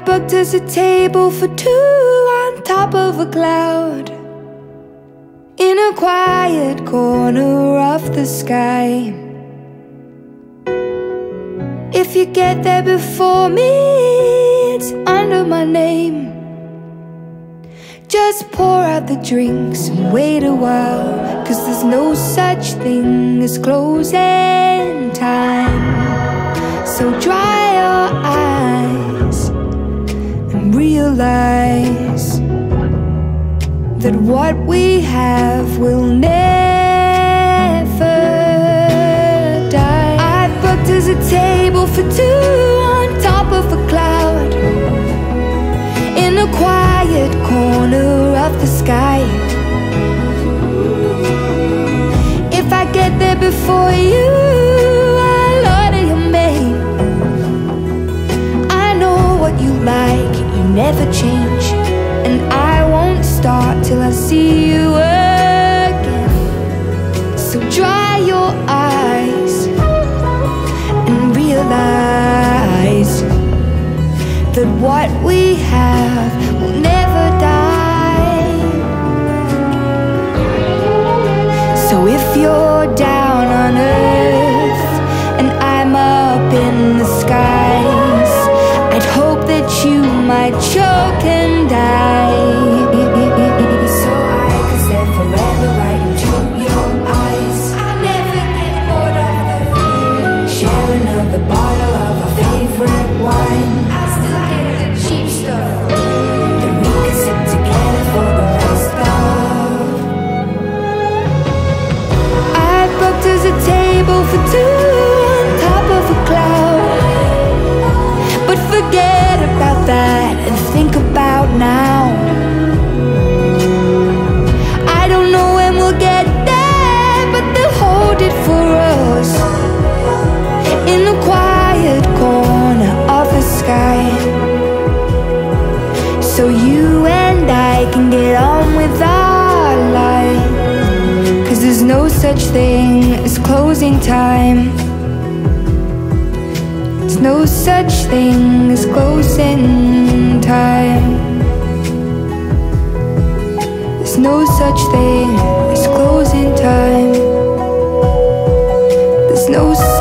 I've booked us a table for two on top of a cloud, in a quiet corner of the sky. If you get there before me, it's under my name. Just pour out the drinks and wait a while, 'cause there's no such thing as closing time. So dry your eyes and realize that what we have will never die. I've booked us a table for two on top of a cloud, in a quiet corner of the sky. If I get there before you, I'll order your maid. I know what you like, you never change, and I won't start till I see you again. So dry your eyes and realize that what we have will never die. So if you're down on earth and I'm up in the skies, I'd hope that you might choke and die, so I could stare forever right into your eyes. I'll never get bored of the feeling, sharing of the bottle of our favorite wine. I still get the cheap stuff that we can sit together for the rest of. I've booked us a table for two on top of a cloud, but forget about that and think about now. I don't know when we'll get there, but they'll hold it for us in the quiet corner of the sky, so you and I can get on with our life. 'Cause there's no such thing as closing time. There's no such thing as closing time. There's no such thing as closing time. There's no